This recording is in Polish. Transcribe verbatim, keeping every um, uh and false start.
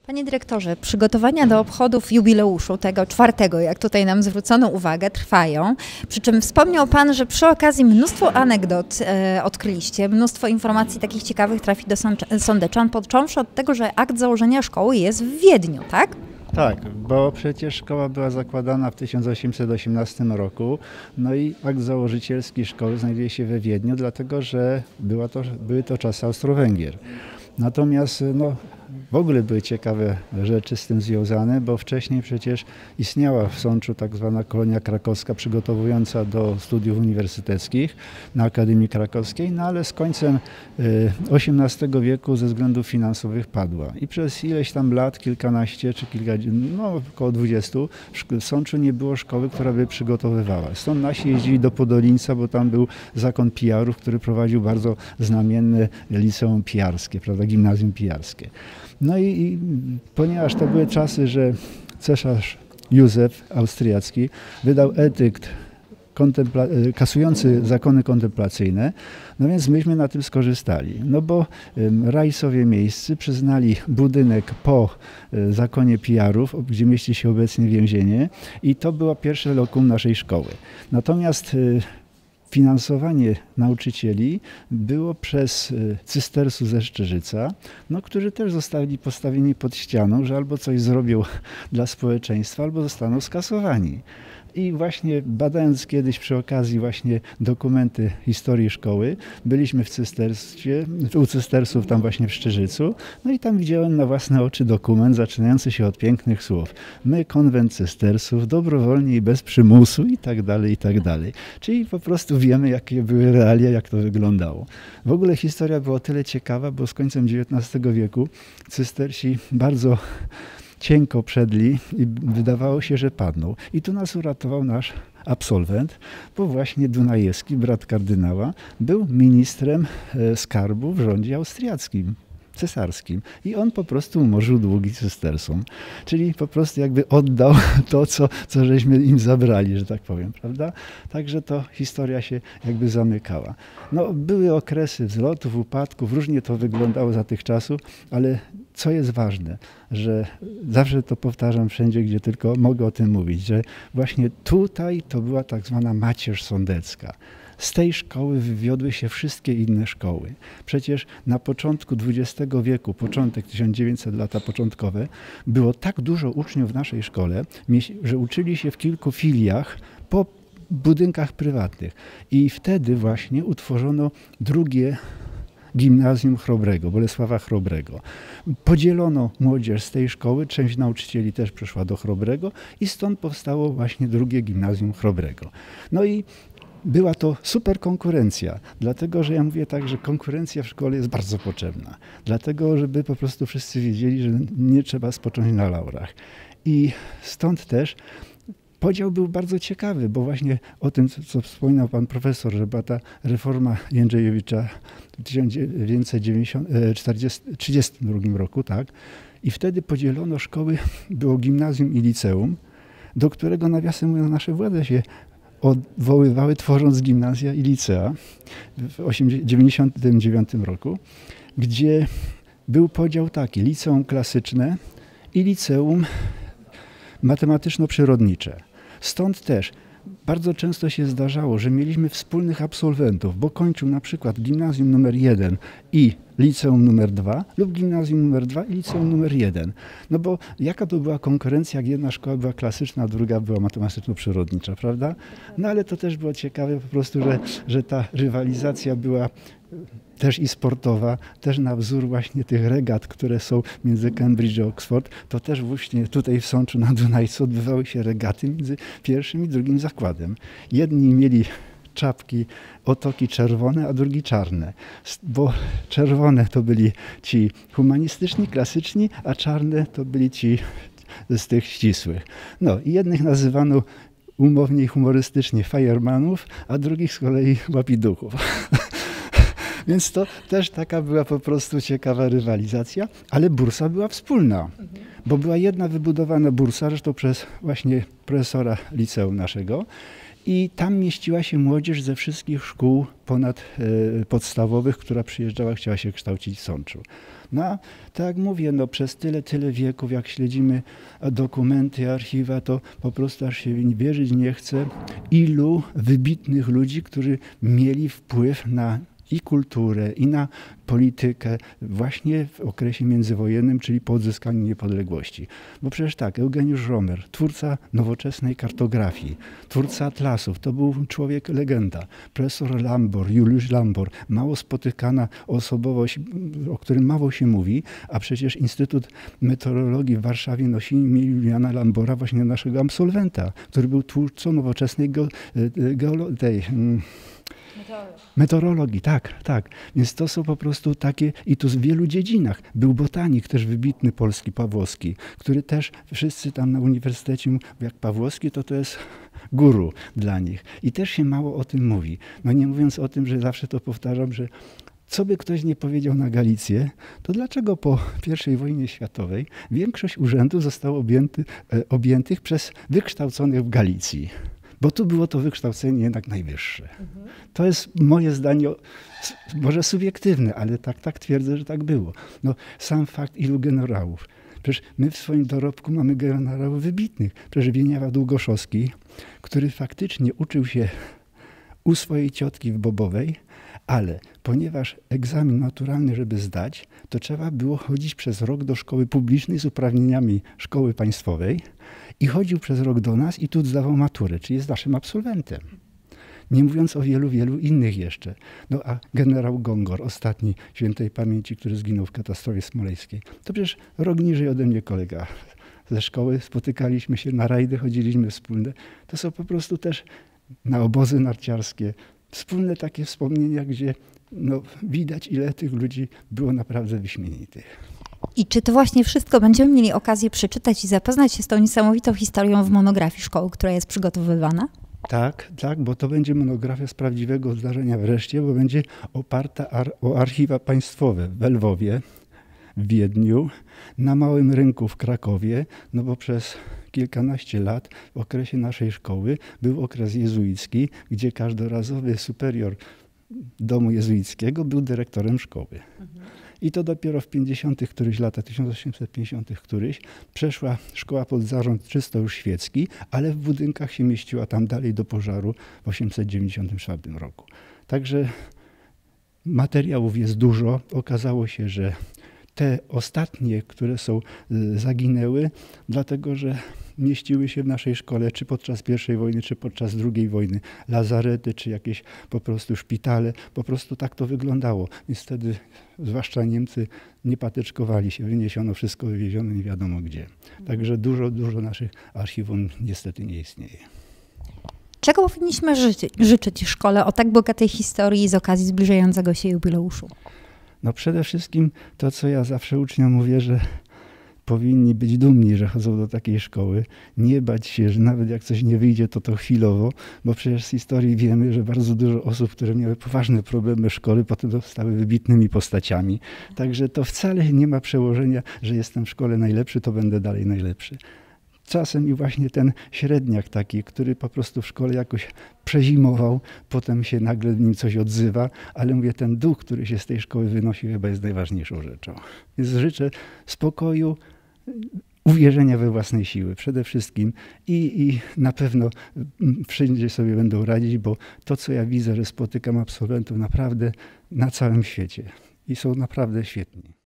Panie dyrektorze, przygotowania do obchodów jubileuszu, tego czwartego, jak tutaj nam zwrócono uwagę, trwają. Przy czym wspomniał Pan, że przy okazji mnóstwo anegdot e, odkryliście, mnóstwo informacji takich ciekawych trafi do sądeczan, począwszy od tego, że akt założenia szkoły jest w Wiedniu, tak? Tak, bo przecież szkoła była zakładana w tysiąc osiemset osiemnastym roku, no i akt założycielski szkoły znajduje się we Wiedniu, dlatego że była to, były to czasy Austro-Węgier. Natomiast no, w ogóle były ciekawe rzeczy z tym związane, bo wcześniej przecież istniała w Sączu tak zwana kolonia krakowska przygotowująca do studiów uniwersyteckich na Akademii Krakowskiej, no ale z końcem osiemnastego wieku ze względów finansowych padła. I przez ileś tam lat, kilkanaście czy kilka, no około dwudziestu, w Sączu nie było szkoły, która by przygotowywała. Stąd nasi jeździli do Podolińca, bo tam był zakon pijarów, który prowadził bardzo znamienne liceum pijarskie, prawda, gimnazjum pijarskie. No i, i ponieważ to były czasy, że cesarz Józef Austriacki wydał edykt kasujący zakony kontemplacyjne, no więc myśmy na tym skorzystali. No bo rajsowie miejscy przyznali budynek po zakonie pijarów, gdzie mieści się obecnie więzienie, i to było pierwsze lokum naszej szkoły. Natomiast finansowanie nauczycieli było przez cystersów ze Szczerzyca, no, którzy też zostali postawieni pod ścianą, że albo coś zrobią dla społeczeństwa, albo zostaną skasowani. I właśnie badając kiedyś przy okazji właśnie dokumenty historii szkoły, byliśmy w Cysterstwie, u Cystersów tam właśnie w Szczerzycu, no i tam widziałem na własne oczy dokument zaczynający się od pięknych słów. My, konwent Cystersów, dobrowolnie i bez przymusu i tak dalej, i tak dalej. Czyli po prostu wiemy, jakie były realia, jak to wyglądało. W ogóle historia była o tyle ciekawa, bo z końcem dziewiętnastego wieku Cystersi bardzo cienko przedli i wydawało się, że padną. I tu nas uratował nasz absolwent, bo właśnie Dunajewski, brat kardynała, był ministrem skarbu w rządzie austriackim, cesarskim. I on po prostu umorzył długi cystersom. Czyli po prostu jakby oddał to, co, co żeśmy im zabrali, że tak powiem, prawda? Także to historia się jakby zamykała. No, były okresy wzlotów, upadków, różnie to wyglądało za tych czasów, ale co jest ważne, że zawsze to powtarzam wszędzie, gdzie tylko mogę o tym mówić, że właśnie tutaj to była tak zwana macierz sądecka. Z tej szkoły wywiodły się wszystkie inne szkoły. Przecież na początku dwudziestego wieku, początek tysiąc dziewięćset lata początkowe, było tak dużo uczniów w naszej szkole, że uczyli się w kilku filiach po budynkach prywatnych. I wtedy właśnie utworzono drugie Gimnazjum Chrobrego, Bolesława Chrobrego. Podzielono młodzież z tej szkoły, część nauczycieli też przeszła do Chrobrego i stąd powstało właśnie drugie Gimnazjum Chrobrego. No i była to super konkurencja, dlatego że ja mówię tak, że konkurencja w szkole jest bardzo potrzebna, dlatego żeby po prostu wszyscy wiedzieli, że nie trzeba spocząć na laurach. I stąd też podział był bardzo ciekawy, bo właśnie o tym, co wspominał pan profesor, że była ta reforma Jędrzejewicza w tysiąc dziewięćset trzydziestym drugim roku, tak? I wtedy podzielono szkoły, było gimnazjum i liceum, do którego, nawiasem mówiąc, nasze władze się odwoływały, tworząc gimnazja i licea w tysiąc dziewięćset dziewięćdziesiątym dziewiątym roku, gdzie był podział taki: liceum klasyczne i liceum matematyczno-przyrodnicze. Stąd też bardzo często się zdarzało, że mieliśmy wspólnych absolwentów, bo kończył na przykład gimnazjum numer jeden i liceum numer dwa lub gimnazjum numer dwa i liceum numer jeden. No bo jaka to była konkurencja, jak jedna szkoła była klasyczna, a druga była matematyczno-przyrodnicza, prawda? No ale to też było ciekawe po prostu, że, że ta rywalizacja była też i sportowa, też na wzór właśnie tych regat, które są między Cambridge a Oxford, to też właśnie tutaj w Sączu na Dunajcu odbywały się regaty między pierwszym i drugim zakładem. Jedni mieli czapki, otoki czerwone, a drugi czarne, bo czerwone to byli ci humanistyczni, klasyczni, a czarne to byli ci z tych ścisłych. No i jednych nazywano umownie i humorystycznie fajermanów, a drugich z kolei łapiduchów. Więc to też taka była po prostu ciekawa rywalizacja, ale bursa była wspólna, bo była jedna wybudowana bursa, zresztą przez właśnie profesora liceum naszego, I tam mieściła się młodzież ze wszystkich szkół ponadpodstawowych, która przyjeżdżała, chciała się kształcić w Sączu. No a tak jak mówię, no przez tyle, tyle wieków, jak śledzimy dokumenty, archiwa, to po prostu aż się wierzyć nie chce, ilu wybitnych ludzi, którzy mieli wpływ na i kulturę, i na politykę właśnie w okresie międzywojennym, czyli po odzyskaniu niepodległości. Bo przecież tak, Eugeniusz Romer, twórca nowoczesnej kartografii, twórca atlasów, to był człowiek legenda. Profesor Lambor, Juliusz Lambor, mało spotykana osobowość, o którym mało się mówi, a przecież Instytut Meteorologii w Warszawie nosi imię Juliana Lambora, właśnie naszego absolwenta, który był twórcą nowoczesnej ge, geolo, tej, meteorologii, tak, tak. Więc to są po prostu takie, i to w wielu dziedzinach. Był botanik też wybitny polski, Pawłowski, który też wszyscy tam na uniwersytecie, jak Pawłowski, to to jest guru dla nich. I też się mało o tym mówi. No nie mówiąc o tym, że zawsze to powtarzam, że co by ktoś nie powiedział na Galicję, to dlaczego po pierwszej wojnie światowej większość urzędów zostało objęty, objętych przez wykształconych w Galicji? Bo tu było to wykształcenie jednak najwyższe. Mhm. To jest moje zdanie, może subiektywne, ale tak, tak twierdzę, że tak było. No, sam fakt, ilu generałów. Przecież my w swoim dorobku mamy generałów wybitnych. Przecież Wieniawa Długoszowski, który faktycznie uczył się u swojej ciotki w Bobowej, ale ponieważ egzamin maturalny, żeby zdać, to trzeba było chodzić przez rok do szkoły publicznej z uprawnieniami szkoły państwowej i chodził przez rok do nas i tu zdawał maturę, czyli jest naszym absolwentem. Nie mówiąc o wielu, wielu innych jeszcze. No a generał Gongor, ostatni świętej pamięci, który zginął w katastrofie smoleńskiej, to przecież rok niżej ode mnie kolega ze szkoły, spotykaliśmy się na rajdy, chodziliśmy wspólne. To są po prostu też na obozy narciarskie, wspólne takie wspomnienia, gdzie no, widać, ile tych ludzi było naprawdę wyśmienitych. I czy to właśnie wszystko będziemy mieli okazję przeczytać i zapoznać się z tą niesamowitą historią w monografii szkoły, która jest przygotowywana? Tak, tak, bo to będzie monografia z prawdziwego zdarzenia wreszcie, bo będzie oparta ar o archiwa państwowe w Lwowie, w Wiedniu, na Małym Rynku w Krakowie, no bo przez kilkanaście lat w okresie naszej szkoły był okres jezuicki, gdzie każdorazowy superior domu jezuickiego był dyrektorem szkoły. Mhm. I to dopiero w pięćdziesiątych któryś lata, tysiąc osiemset pięćdziesiątych któryś, przeszła szkoła pod zarząd czysto już świecki, ale w budynkach się mieściła tam dalej do pożaru w osiemset dziewięćdziesiątym czwartym roku. Także materiałów jest dużo. Okazało się, że te ostatnie, które są, zaginęły, dlatego że mieściły się w naszej szkole, czy podczas pierwszej wojny, czy podczas drugiej wojny, lazarety, czy jakieś po prostu szpitale. Po prostu tak to wyglądało. Więc wtedy, zwłaszcza Niemcy, nie patyczkowali się, wyniesiono wszystko, wywieziono nie wiadomo gdzie. Także dużo, dużo naszych archiwum niestety nie istnieje. Czego powinniśmy życzyć, życzyć szkole o tak bogatej historii z okazji zbliżającego się jubileuszu? No przede wszystkim to, co ja zawsze uczniom mówię, że powinni być dumni, że chodzą do takiej szkoły, nie bać się, że nawet jak coś nie wyjdzie, to to chwilowo, bo przecież z historii wiemy, że bardzo dużo osób, które miały poważne problemy w szkole, potem zostały wybitnymi postaciami. Także to wcale nie ma przełożenia, że jestem w szkole najlepszy, to będę dalej najlepszy. Czasem i właśnie ten średniak taki, który po prostu w szkole jakoś przezimował, potem się nagle w nim coś odzywa, ale mówię, ten duch, który się z tej szkoły wynosi, chyba jest najważniejszą rzeczą. Więc życzę spokoju, uwierzenia we własnej siły przede wszystkim i, i na pewno wszędzie sobie będą radzić, bo to, co ja widzę, że spotykam absolwentów naprawdę na całym świecie i są naprawdę świetni.